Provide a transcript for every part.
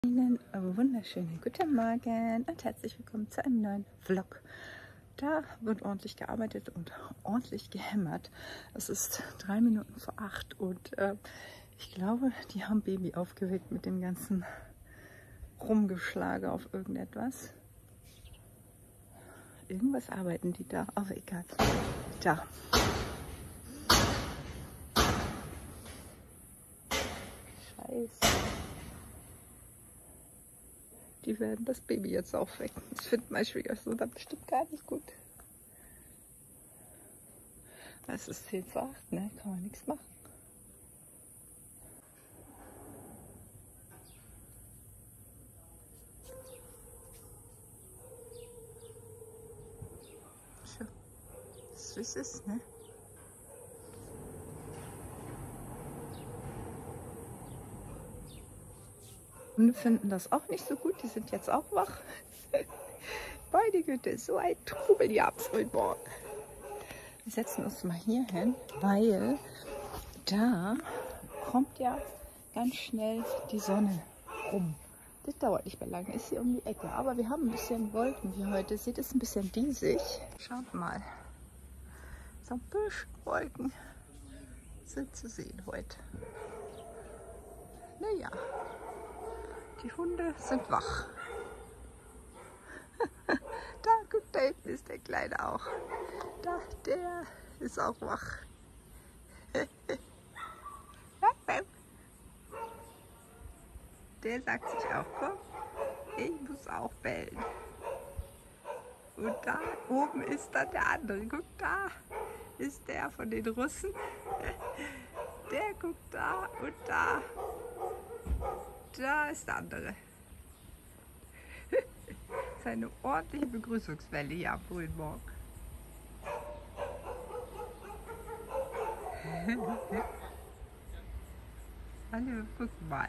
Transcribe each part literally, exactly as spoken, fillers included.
Ihnen wunderschönen guten Morgen und herzlich willkommen zu einem neuen Vlog. Da wird ordentlich gearbeitet und ordentlich gehämmert. Es ist drei Minuten vor acht und äh, ich glaube, die haben Baby aufgeweckt mit dem ganzen Rumgeschlage auf irgendetwas. Irgendwas arbeiten die da, aber egal. Da. Scheiße. Die werden das Baby jetzt aufwecken. Das findet mein Schwiegersohn bestimmt gar nicht gut. Es ist zehn vor acht, ne? Kann man nichts machen. Schau, so ist es, ne? Hunde finden das auch nicht so gut, die sind jetzt auch wach. Meine Güte, so ein Trubel hier ab heute Morgen. Wir setzen uns mal hier hin, weil da kommt ja ganz schnell die Sonne rum. Das dauert nicht mehr lange, ist hier um die Ecke. Aber wir haben ein bisschen Wolken hier heute. Sieht es ein bisschen diesig. Schaut mal. So ein bisschen Wolken sind zu sehen heute. Naja. Die Hunde sind wach. Da, guck, da hinten ist der Kleine auch. Da, der ist auch wach. Der sagt sich auch, komm, ich muss auch bellen. Und da oben ist dann der andere. Guck, da ist der von den Russen. Der guckt da und da. Da ist der andere. Das ist eine ordentliche Begrüßungswelle hier am frühen Morgen. Hallo, guck mal.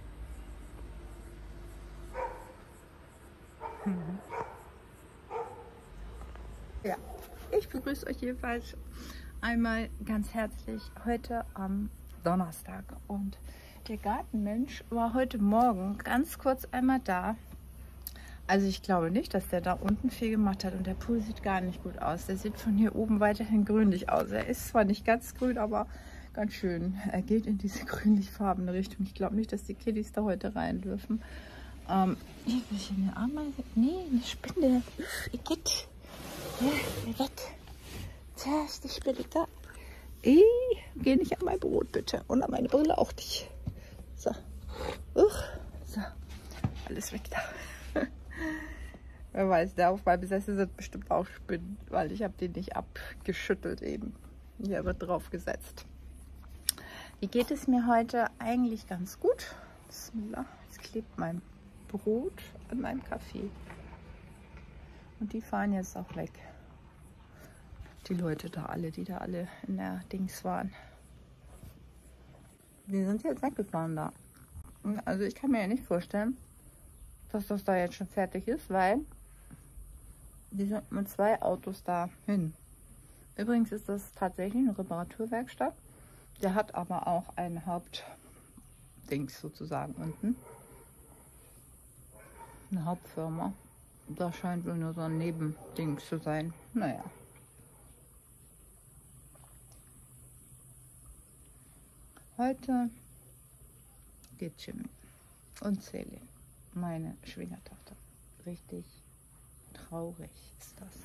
Ja, ich begrüße euch jedenfalls einmal ganz herzlich heute am Donnerstag. Und der Gartenmensch war heute Morgen ganz kurz einmal da. Also ich glaube nicht, dass der da unten viel gemacht hat und der Pool sieht gar nicht gut aus. Der sieht von hier oben weiterhin grünlich aus. Er ist zwar nicht ganz grün, aber ganz schön. Er geht in diese grünlich-farbene Richtung. Ich glaube nicht, dass die Kiddies da heute rein dürfen. Ähm, hier ist eine Ameise. Nee, eine Spinne. Ihr geht. Ja, geht. Tja, ist die Spinne da. Ich geh nicht an mein Brot, bitte. Und an meine Brille auch nicht. So. Uch. So. Alles weg da. Wer weiß, der auf meinem Sessel sind bestimmt auch Spinnen, weil ich habe den nicht abgeschüttelt eben. Hier wird drauf gesetzt. Wie geht es mir heute? Eigentlich ganz gut. Bismillah. Jetzt klebt mein Brot an meinem Kaffee. Und die fahren jetzt auch weg. Die Leute da alle, die da alle in der Dings waren. Die sind jetzt weggefahren da. Also ich kann mir ja nicht vorstellen, dass das da jetzt schon fertig ist, weil die sind mit zwei Autos da hin. Übrigens ist das tatsächlich eine Reparaturwerkstatt. Der hat aber auch ein Hauptdings sozusagen unten. Eine Hauptfirma. Das scheint wohl nur so ein Nebending zu sein. Naja. Heute geht Jimmy und Celine, meine Schwiegertochter. Richtig traurig ist das.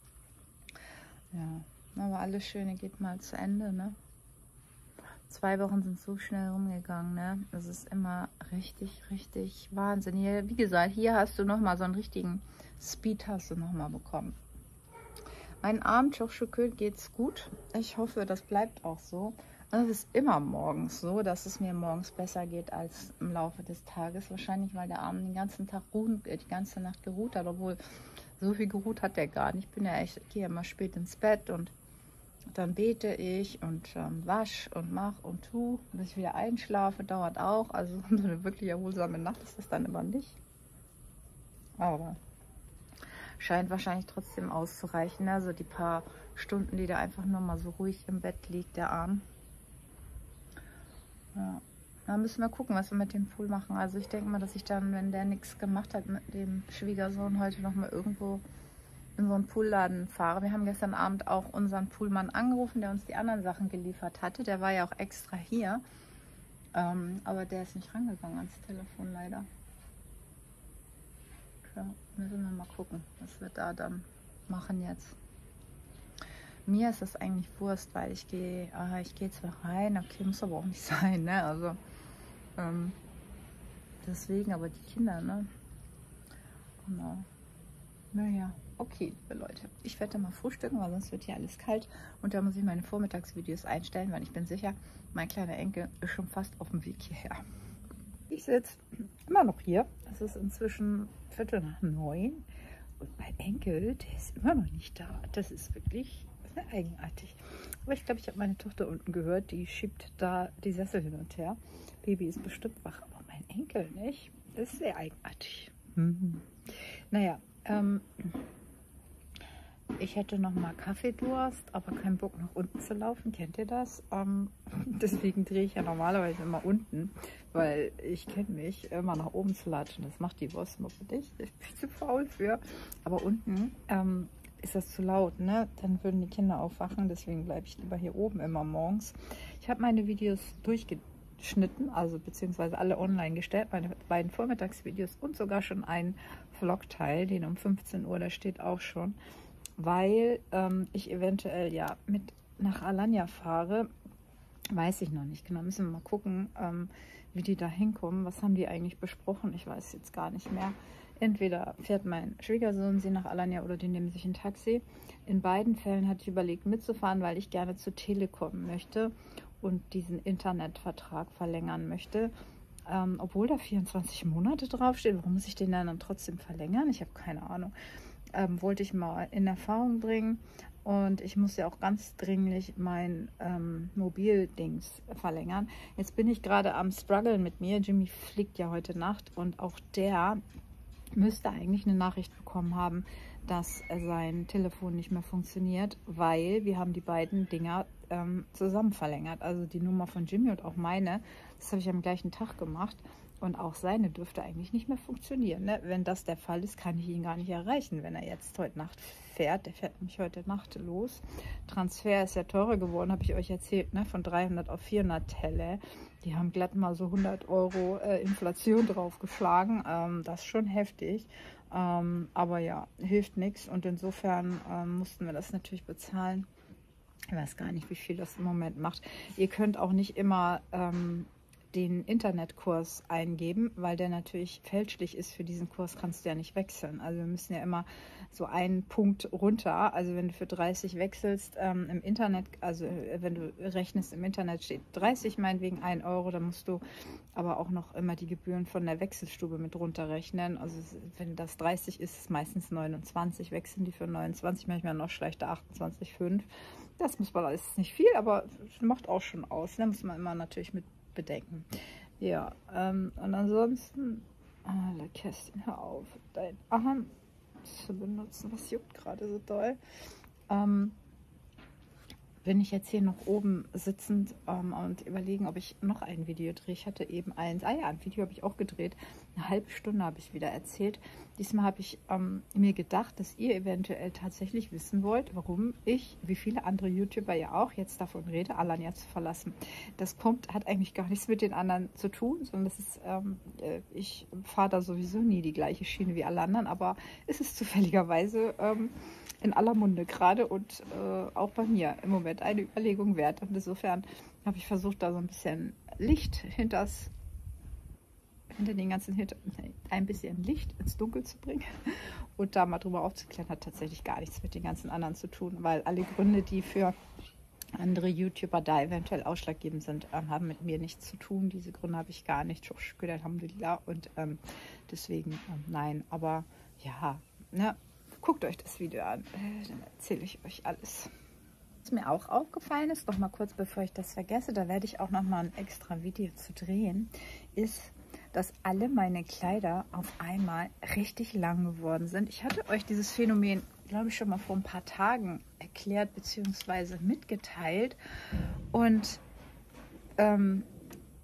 Ja, aber alles Schöne geht mal zu Ende, ne? Zwei Wochen sind so schnell rumgegangen, ne? Das ist immer richtig, richtig Wahnsinn. Hier, wie gesagt, hier hast du nochmal so einen richtigen Speed hast du nochmal bekommen. Mein Abend, Schochschukö, geht's gut. Ich hoffe, das bleibt auch so. Es ist immer morgens so, dass es mir morgens besser geht als im Laufe des Tages. Wahrscheinlich, weil der Abend den ganzen Tag ruhen, die ganze Nacht geruht hat, obwohl so viel geruht hat der gar nicht. Ich bin ja echt, ich gehe immer spät ins Bett und dann bete ich und ähm, wasch und mach und tu, bis ich wieder einschlafe, dauert auch. Also so eine wirklich erholsame Nacht ist das dann immer nicht. Aber scheint wahrscheinlich trotzdem auszureichen. Also die paar Stunden, die da einfach nur mal so ruhig im Bett liegt, der Arm. Ja. Da müssen wir gucken, was wir mit dem Pool machen. Also ich denke mal, dass ich dann, wenn der nichts gemacht hat mit dem Schwiegersohn, heute noch mal irgendwo in so einen Poolladen fahre. Wir haben gestern Abend auch unseren Poolmann angerufen, der uns die anderen Sachen geliefert hatte. Der war ja auch extra hier. Ähm, aber der ist nicht rangegangen ans Telefon leider. Tja, müssen wir mal gucken, was wir da dann machen jetzt. Mir ist das eigentlich Wurst, weil ich gehe, ah, ich gehe zwar rein, okay, muss aber auch nicht sein, ne? Also ähm, deswegen, aber die Kinder, ne? Genau. Naja, okay, liebe Leute. Ich werde mal frühstücken, weil sonst wird hier alles kalt. Und da muss ich meine Vormittagsvideos einstellen, weil ich bin sicher, mein kleiner Enkel ist schon fast auf dem Weg hierher. Ich sitze immer noch hier. Es ist inzwischen Viertel nach neun. Und mein Enkel, der ist immer noch nicht da. Das ist wirklich sehr eigenartig. Aber ich glaube, ich habe meine Tochter unten gehört, die schiebt da die Sessel hin und her. Baby ist bestimmt wach, aber mein Enkel nicht. Das ist sehr eigenartig. Mhm. Naja, ähm, ich hätte noch mal Kaffeedurst, aber keinen Bock nach unten zu laufen. Kennt ihr das? Ähm, deswegen drehe ich ja normalerweise immer unten, weil ich kenne mich, immer nach oben zu latschen. Das macht die Wurstmuppe nicht. Ich bin zu faul für. Aber unten ähm, ist das zu laut, ne? Dann würden die Kinder aufwachen. Deswegen bleibe ich lieber hier oben immer morgens. Ich habe meine Videos durchgeschnitten, also beziehungsweise alle online gestellt, meine beiden Vormittagsvideos und sogar schon einen Vlog-Teil, den um fünfzehn Uhr, der steht auch schon, weil ähm, ich eventuell ja mit nach Alanya fahre. Weiß ich noch nicht genau. Müssen wir mal gucken, ähm, wie die da hinkommen. Was haben die eigentlich besprochen? Ich weiß jetzt gar nicht mehr. Entweder fährt mein Schwiegersohn sie nach Alanya oder die nehmen sich ein Taxi. In beiden Fällen hatte ich überlegt mitzufahren, weil ich gerne zur Telekom möchte und diesen Internetvertrag verlängern möchte. Ähm, obwohl da vierundzwanzig Monate draufstehen. Warum muss ich den dann trotzdem verlängern? Ich habe keine Ahnung. Ähm, wollte ich mal in Erfahrung bringen. Und ich muss ja auch ganz dringlich mein ähm, Mobildings verlängern. Jetzt bin ich gerade am Struggle mit mir. Jimmy fliegt ja heute Nacht und auch der müsste eigentlich eine Nachricht bekommen haben, dass sein Telefon nicht mehr funktioniert, weil wir haben die beiden Dinger ähm, zusammen verlängert. Also die Nummer von Jimmy und auch meine, das habe ich am gleichen Tag gemacht. Und auch seine dürfte eigentlich nicht mehr funktionieren. Ne? Wenn das der Fall ist, kann ich ihn gar nicht erreichen, wenn er jetzt heute Nacht fährt. Der fährt nämlich heute Nacht los. Transfer ist ja teurer geworden, habe ich euch erzählt, ne? Von dreihundert auf vierhundert Telle. Die haben glatt mal so hundert Euro äh, Inflation draufgeschlagen. Ähm, das ist schon heftig. Ähm, aber ja, hilft nichts. Und insofern ähm, mussten wir das natürlich bezahlen. Ich weiß gar nicht, wie viel das im Moment macht. Ihr könnt auch nicht immer Ähm, den Internetkurs eingeben, weil der natürlich fälschlich ist. Für diesen Kurs kannst du ja nicht wechseln. Also wir müssen ja immer so einen Punkt runter. Also wenn du für dreißig wechselst ähm, im Internet, also äh, wenn du rechnest im Internet steht dreißig, meinetwegen ein Euro, dann musst du aber auch noch immer die Gebühren von der Wechselstube mit runterrechnen. Also wenn das dreißig ist, ist es meistens neunundzwanzig. Wechseln die für neunundzwanzig, manchmal noch schlechter achtundzwanzig Komma fünf. Das muss man alles nicht viel, aber macht auch schon aus. Da muss man immer natürlich mit bedenken. Ja, ähm, und ansonsten, alle Kästchen, hör auf, dein Arm zu benutzen. Was juckt gerade so doll? Ähm, bin ich jetzt hier noch oben sitzend ähm, und überlegen, ob ich noch ein Video drehe. Ich hatte eben eins, ah ja, ein Video habe ich auch gedreht. Eine halbe Stunde habe ich wieder erzählt. Diesmal habe ich ähm, mir gedacht, dass ihr eventuell tatsächlich wissen wollt, warum ich, wie viele andere YouTuber ja auch, jetzt davon rede, Alanya zu verlassen. Das kommt, hat eigentlich gar nichts mit den anderen zu tun, sondern das ist, ähm, ich fahre da sowieso nie die gleiche Schiene wie alle anderen, aber es ist zufälligerweise ähm, in aller Munde gerade und äh, auch bei mir im Moment eine Überlegung wert. Und insofern habe ich versucht, da so ein bisschen Licht hinters, hinter den ganzen, hinter, ein bisschen Licht ins Dunkel zu bringen und da mal drüber aufzuklären. Hat tatsächlich gar nichts mit den ganzen anderen zu tun, weil alle Gründe, die für andere YouTuber da eventuell ausschlaggebend sind, ähm, haben mit mir nichts zu tun. Diese Gründe habe ich gar nicht. Alhamdulillah. Und ähm, deswegen ähm, nein, aber ja, ne? Guckt euch das Video an, dann erzähle ich euch alles. Was mir auch aufgefallen ist, noch mal kurz bevor ich das vergesse, da werde ich auch noch mal ein extra Video zu drehen, ist, dass alle meine Kleider auf einmal richtig lang geworden sind. Ich hatte euch dieses Phänomen, glaube ich, schon mal vor ein paar Tagen erklärt bzw. mitgeteilt und ähm,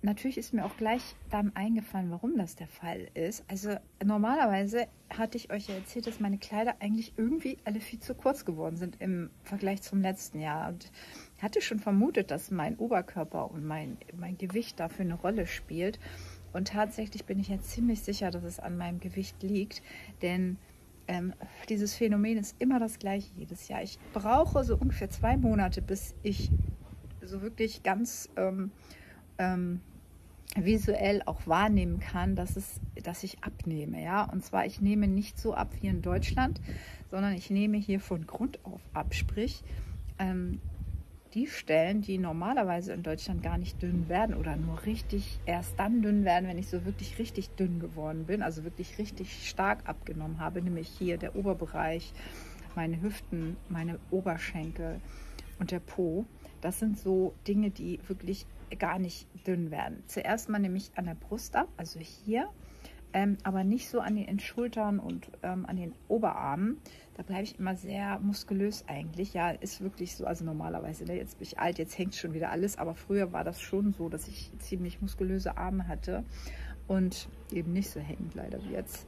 natürlich ist mir auch gleich dann eingefallen, warum das der Fall ist. Also normalerweise hatte ich euch ja erzählt, dass meine Kleider eigentlich irgendwie alle viel zu kurz geworden sind im Vergleich zum letzten Jahr. Und ich hatte schon vermutet, dass mein Oberkörper und mein, mein Gewicht dafür eine Rolle spielt. Und tatsächlich bin ich jetzt ziemlich sicher, dass es an meinem Gewicht liegt, denn ähm, dieses Phänomen ist immer das gleiche jedes Jahr. Ich brauche so ungefähr zwei Monate, bis ich so wirklich ganz ähm, ähm, visuell auch wahrnehmen kann, dass, es, dass ich abnehme. Ja? Und zwar, ich nehme nicht so ab wie in Deutschland, sondern ich nehme hier von Grund auf ab. Sprich, ähm, die Stellen, die normalerweise in Deutschland gar nicht dünn werden oder nur richtig erst dann dünn werden, wenn ich so wirklich richtig dünn geworden bin, also wirklich richtig stark abgenommen habe, nämlich hier der Oberbereich, meine Hüften, meine Oberschenkel und der Po. Das sind so Dinge, die wirklich gar nicht dünn werden. Zuerst mal nämlich an der Brust ab, also hier, ähm, aber nicht so an den Schultern und ähm, an den Oberarmen. Da bleibe ich immer sehr muskulös eigentlich. Ja, ist wirklich so, also normalerweise, ne? Jetzt bin ich alt, jetzt hängt schon wieder alles, aber früher war das schon so, dass ich ziemlich muskulöse Arme hatte und eben nicht so hängend leider wie jetzt.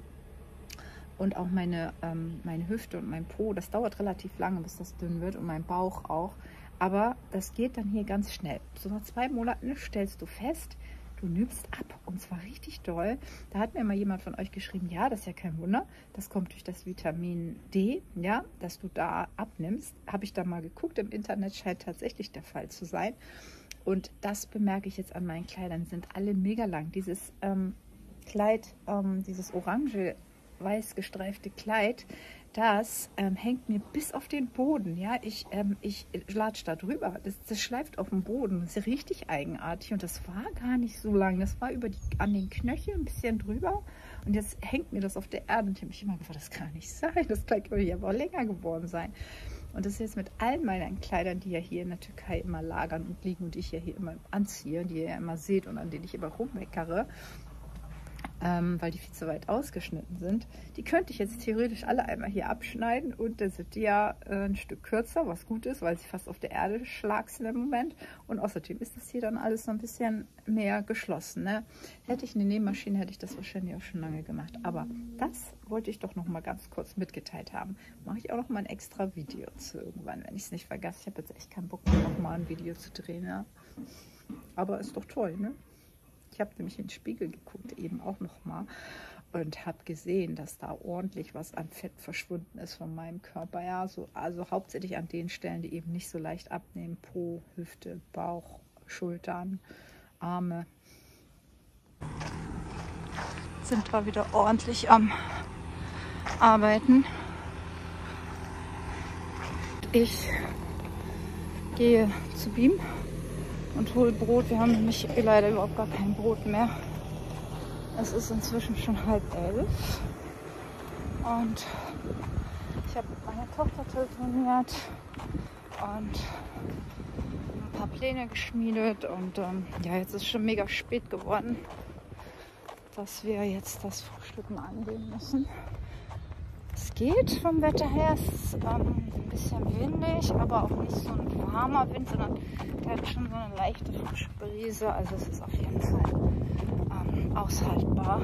Und auch meine, ähm, meine Hüfte und mein Po, das dauert relativ lange, bis das dünn wird, und mein Bauch auch. Aber das geht dann hier ganz schnell. So nach zwei Monaten stellst du fest, du nimmst ab, und zwar richtig doll. Da hat mir mal jemand von euch geschrieben, ja, das ist ja kein Wunder, das kommt durch das Vitamin D, ja, dass du da abnimmst. Habe ich da mal geguckt, im Internet scheint tatsächlich der Fall zu sein. Und das bemerke ich jetzt an meinen Kleidern, sind alle mega lang. Dieses ähm, Kleid, ähm, dieses orange, weiß gestreifte Kleid, das ähm, hängt mir bis auf den Boden. Ja, ich, ähm, ich latsch da drüber. Das, das schleift auf dem Boden. Das ist richtig eigenartig. Und das war gar nicht so lang. Das war über die, an den Knöcheln ein bisschen drüber. Und jetzt hängt mir das auf der Erde. Und ich habe mich immer gefragt, das kann nicht sein. Das Kleid könnte ja aber länger geworden sein. Und das ist jetzt mit all meinen Kleidern, die ja hier in der Türkei immer lagern und liegen und ich ja hier immer anziehe, die ihr ja immer seht und an denen ich immer rummeckere, Ähm, weil die viel zu weit ausgeschnitten sind. Die könnte ich jetzt theoretisch alle einmal hier abschneiden und dann sind die ja äh, ein Stück kürzer, was gut ist, weil sie fast auf der Erde schlagsen im Moment. Und außerdem ist das hier dann alles so ein bisschen mehr geschlossen. Ne? Hätte ich eine Nähmaschine, hätte ich das wahrscheinlich auch schon lange gemacht. Aber das wollte ich doch noch mal ganz kurz mitgeteilt haben. Mache ich auch noch mal ein extra Video zu irgendwann, wenn ich es nicht vergesse. Ich habe jetzt echt keinen Bock mehr, noch mal ein Video zu drehen. Ja? Aber ist doch toll, ne? Ich habe nämlich in den Spiegel geguckt, eben auch noch mal, und habe gesehen, dass da ordentlich was an Fett verschwunden ist von meinem Körper. Ja, so, also hauptsächlich an den Stellen, die eben nicht so leicht abnehmen. Po, Hüfte, Bauch, Schultern, Arme. Sind wir wieder ordentlich am Arbeiten. Ich gehe zu Beam und hole Brot. Wir haben nämlich leider überhaupt gar kein Brot mehr. Es ist inzwischen schon halb elf. Und ich habe mit meiner Tochter telefoniert und ein paar Pläne geschmiedet. Und ähm, ja, jetzt ist schon mega spät geworden, dass wir jetzt das Frühstück mal angehen müssen. Es geht vom Wetter her, es ist ähm, ein bisschen windig, aber auch nicht so ein warmer Wind, sondern der hat schon so eine leichte frische Brise, also es ist auf jeden Fall ähm, aushaltbar.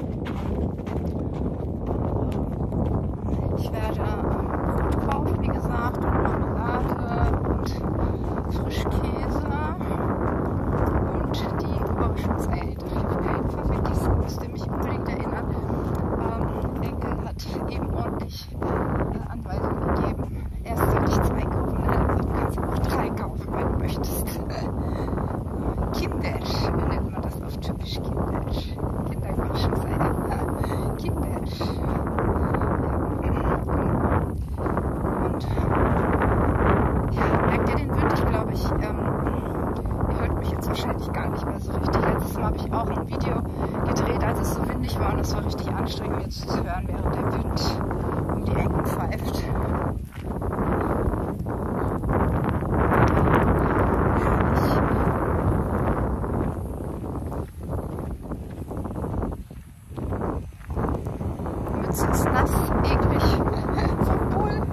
Ich werde Brot kaufen, wie gesagt, und Marmelade und Frischkäse und die Überraschungsei darf ich auf keinen Fall vergessen, müsst ihr mich unbedingt erinnern. Ähm, Enkel hat eben ordentlich äh, Anweisungen gegeben. Erst soll ich zwei kaufen, dann du kannst auch drei kaufen, wenn du möchtest. Kinder, nennt man das auf Türkisch, Kinder. Kinderüberraschungsei. Kinder. Und ja, merkt ihr den Wind? Ich glaube, ich, ähm, ihr hört mich jetzt wahrscheinlich gar nicht mehr so richtig. Letztes Mal habe ich auch ein Video gedreht, als es so windig war, und es war richtig anstrengend, mir zuzuhören, während der Wind um die Ecken pfeift. Die Mütze ist nass, eklig, vom Pool.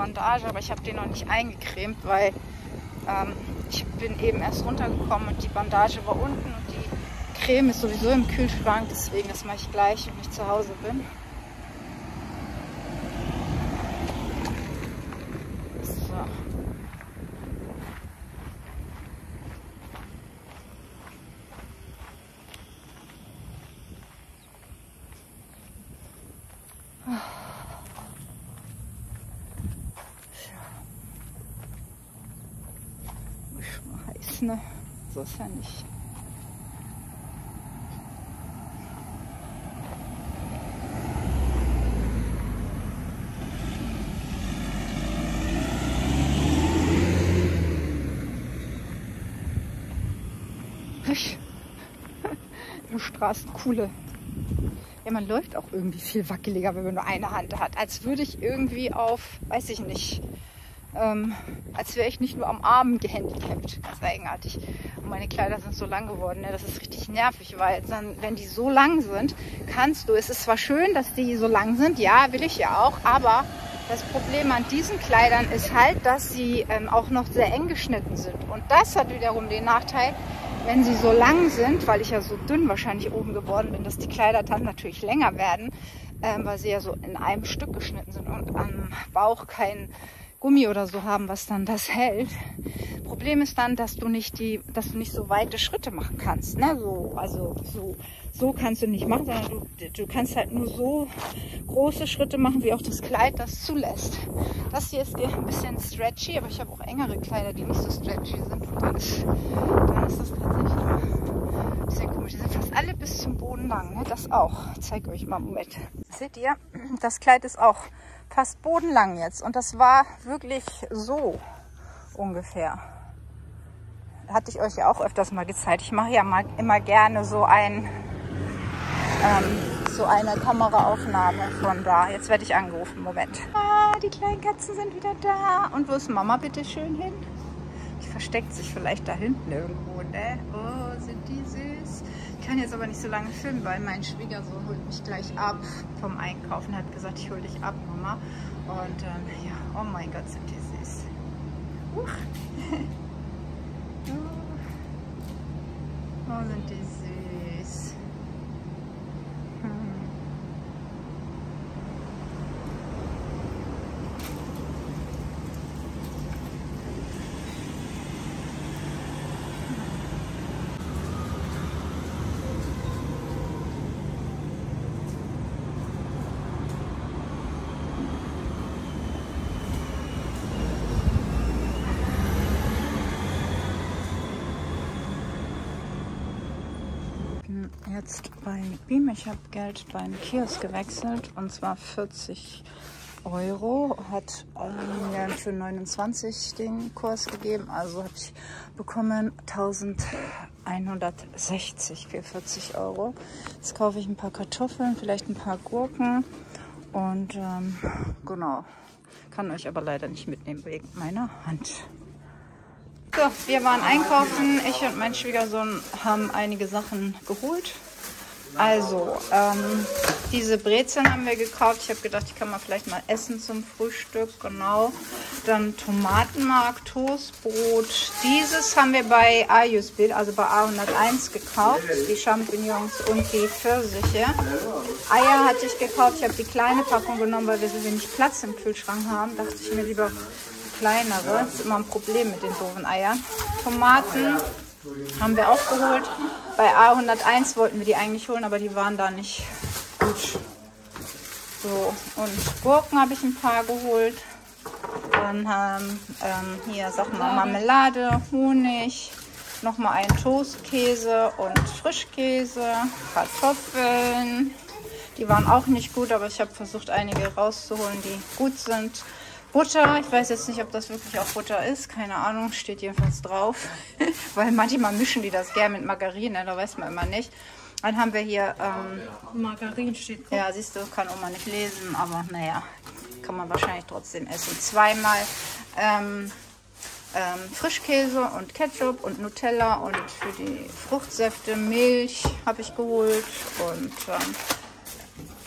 Bandage, aber ich habe den noch nicht eingecremt, weil ähm, ich bin eben erst runtergekommen und die Bandage war unten und die Creme ist sowieso im Kühlschrank, deswegen das mache ich gleich, wenn ich zu Hause bin. So. Ne? So ist ja nicht. Du Straßenkuhle. Ja, man läuft auch irgendwie viel wackeliger, wenn man nur eine Hand hat. Als würde ich irgendwie auf, weiß ich nicht, Ähm, als wäre ich nicht nur am Arm gehandicapt. Ganz eigenartig. Und meine Kleider sind so lang geworden. Ne? Das ist richtig nervig, weil dann, wenn die so lang sind, kannst du, es ist zwar schön, dass die so lang sind, ja, will ich ja auch, aber das Problem an diesen Kleidern ist halt, dass sie ähm, auch noch sehr eng geschnitten sind. Und das hat wiederum den Nachteil, wenn sie so lang sind, weil ich ja so dünn wahrscheinlich oben geworden bin, dass die Kleider dann natürlich länger werden, ähm, weil sie ja so in einem Stück geschnitten sind und am Bauch kein Gummi oder so haben, was dann das hält. Problem ist dann, dass du nicht die, dass du nicht so weite Schritte machen kannst. Ne? So, also so, so kannst du nicht machen, sondern du, du kannst halt nur so große Schritte machen, wie auch das Kleid das zulässt. Das hier ist ein bisschen stretchy, aber ich habe auch engere Kleider, die nicht so stretchy sind. Und dann ist, dann ist das tatsächlich ein bisschen komisch. Die sind fast alle bis zum Boden lang. Ne? Das auch. Ich zeige euch mal einen Moment. Seht ihr? Das Kleid ist auch fast bodenlang jetzt. Und das war wirklich so ungefähr. Hatte ich euch ja auch öfters mal gezeigt. Ich mache ja mal immer gerne so ein ähm, so eine Kameraaufnahme von da. Jetzt werde ich angerufen. Moment. Ah, die kleinen Katzen sind wieder da. Und wo ist Mama bitte schön hin? Die versteckt sich vielleicht da hinten irgendwo, ne? Oh, sind die süß. Ich kann jetzt aber nicht so lange filmen, weil mein Schwiegersohn holt mich glech ab vom Einkaufen. Er hat gesagt, ich hole dich ab, Mama. Und ähm, ja, oh mein Gott, sind die süß. Huch. Oh, sind die süß. Hm. Jetzt bei Beam. Ich habe Geld beim Kiosk gewechselt und zwar vierzig Euro. Hat mir für neunundzwanzig den Kurs gegeben. Also habe ich bekommen eintausendeinhundertsechzig für vierzig Euro. Jetzt kaufe ich ein paar Kartoffeln, vielleicht ein paar Gurken und ähm, genau. Kann euch aber leider nicht mitnehmen wegen meiner Hand. So, wir waren einkaufen. Ich und mein Schwiegersohn haben einige Sachen geholt. Also, ähm, diese Brezeln haben wir gekauft. Ich habe gedacht, die kann man vielleicht mal essen zum Frühstück. Genau. Dann Tomatenmark, Toastbrot. Dieses haben wir bei Ayusbild, also bei A hunderteins gekauft. Die Champignons und die Pfirsiche. Eier hatte ich gekauft. Ich habe die kleine Packung genommen, weil wir so wenig Platz im Kühlschrank haben. Dachte ich mir lieber kleinere. Das ist immer ein Problem mit den doofen Eiern. Tomaten haben wir auch geholt. Bei A hunderteins wollten wir die eigentlich holen, aber die waren da nicht gut. So, und Gurken habe ich ein paar geholt. Dann haben ähm, hier Sachen mal Marmelade, Honig, nochmal einen Toastkäse und Frischkäse, Kartoffeln. Die waren auch nicht gut, aber ich habe versucht, einige rauszuholen, die gut sind. Butter, ich weiß jetzt nicht, ob das wirklich auch Butter ist, keine Ahnung, steht jedenfalls drauf, weil manchmal mischen die das gerne mit Margarine, da weiß man immer nicht. Dann haben wir hier, ähm, Margarine steht drauf. Ja, siehst du, kann Oma nicht lesen, aber naja, kann man wahrscheinlich trotzdem essen. Zweimal ähm, ähm, Frischkäse und Ketchup und Nutella und für die Fruchtsäfte Milch habe ich geholt und ähm,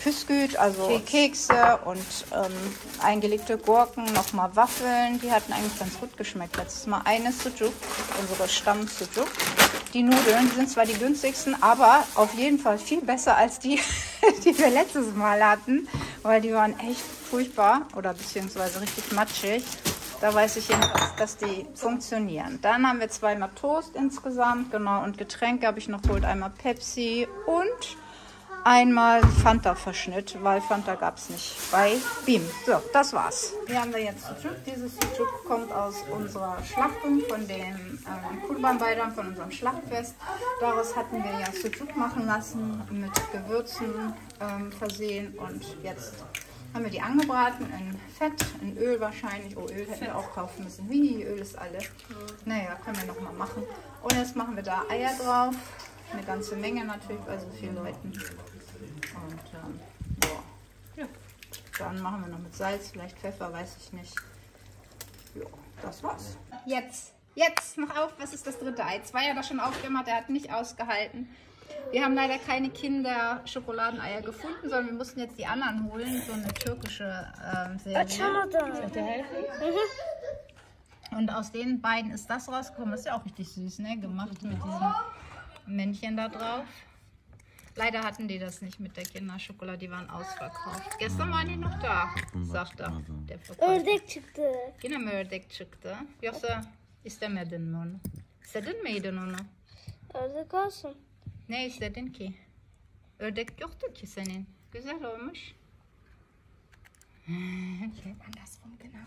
Küsgüt, also Keks. Kekse und ähm, eingelegte Gurken, nochmal Waffeln. Die hatten eigentlich ganz gut geschmeckt letztes Mal. Eine Sujuk, unsere Stamm-Sujuk. Die Nudeln, die sind zwar die günstigsten, aber auf jeden Fall viel besser als die, die wir letztes Mal hatten, weil die waren echt furchtbar oder beziehungsweise richtig matschig. Da weiß ich jedenfalls, dass die funktionieren. Dann haben wir zweimal Toast insgesamt, genau, und Getränke habe ich noch geholt. Einmal Pepsi und einmal Fanta-Verschnitt, weil Fanta gab es nicht bei Beam. So, das war's. Hier haben wir jetzt Sujuk. Dieses Sujuk kommt aus unserer Schlachtung von den ähm, Kurban-Beidern, von unserem Schlachtfest. Daraus hatten wir ja Sujuk machen lassen, mit Gewürzen ähm, versehen, und jetzt haben wir die angebraten in Fett, in Öl wahrscheinlich. Oh, Öl hätten wir auch kaufen müssen. Wie, Öl ist alle. Naja, können wir nochmal machen. Und jetzt machen wir da Eier drauf. Eine ganze Menge natürlich bei so vielen Leuten. Und ähm, ja. Ja, dann machen wir noch mit Salz, vielleicht Pfeffer, weiß ich nicht. Ja, das war's. Jetzt, jetzt noch auf, was ist das dritte Ei? Zwei hat er schon aufgemacht, der hat nicht ausgehalten. Wir haben leider keine Kinder-Schokoladeneier gefunden, sondern wir mussten jetzt die anderen holen. So eine türkische ähm, Serie. Soll ich dir helfen? Mhm. Und aus den beiden ist das rausgekommen. Das ist ja auch richtig süß, ne? Gemacht mit diesem Männchen da drauf. Leider hatten die das nicht mit der Kinderschokolade, die waren ausverkauft. Gestern waren die noch da, sagt er. Der Ördek çıktı. Yine mi ördek çıktı? Yoksa istemedin mi onu? İstedin miydin onu? Ördek olsun. Ne istedin ki? Ördek yoktu ki senin. Güzel olmuş. Andersrum, genau.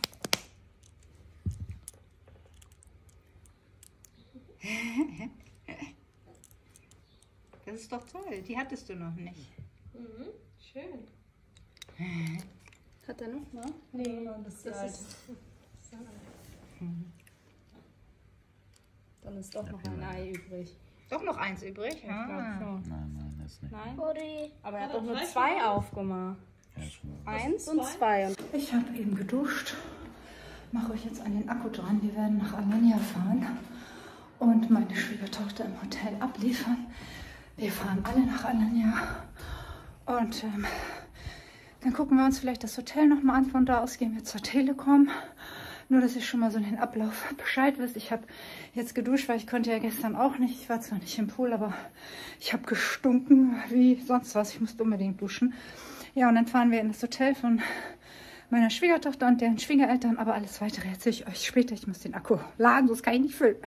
Das ist doch toll. Die hattest du noch nicht. Mhm, schön. Hat er noch mal? Nee, das ist alt. Dann ist doch noch ein Ei übrig. Doch noch eins übrig? Ja, ich glaube Ah. schon. Nein, nein, das ist nicht. Nein? Orayı. Aber er hat doch nur zwei aufgemacht. Ja, schon. Eins und zwei. Ich habe eben geduscht. Mache euch jetzt an den Akku dran. Wir werden nach Alanya fahren und meine Schwiegertochter im Hotel abliefern. Wir fahren alle nach Alanya. Und ähm, dann gucken wir uns vielleicht das Hotel nochmal an. Von da aus gehen wir zur Telekom. Nur, dass ihr schon mal so den Ablauf Bescheid wisst. Ich habe jetzt geduscht, weil ich konnte ja gestern auch nicht. Ich war zwar nicht im Pool, aber ich habe gestunken wie sonst was. Ich musste unbedingt duschen. Ja, und dann fahren wir in das Hotel von meiner Schwiegertochter und deren Schwiegereltern. Aber alles Weitere erzähle ich euch später. Ich muss den Akku laden, sonst kann ich nicht füllen.